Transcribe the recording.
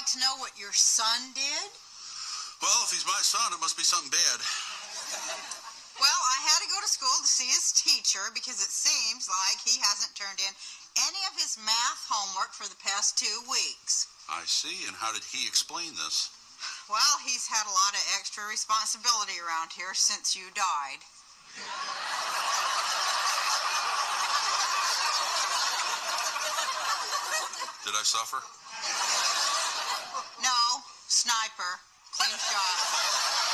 to know what your son did? Well, if he's my son, it must be something bad. Well, I had to go to school to see his teacher because it seems like he hasn't turned in any of his math homework for the past 2 weeks. I see. And how did he explain this? Well, he's had a lot of extra responsibility around here since you died. Did I suffer? No, sniper, clean shot.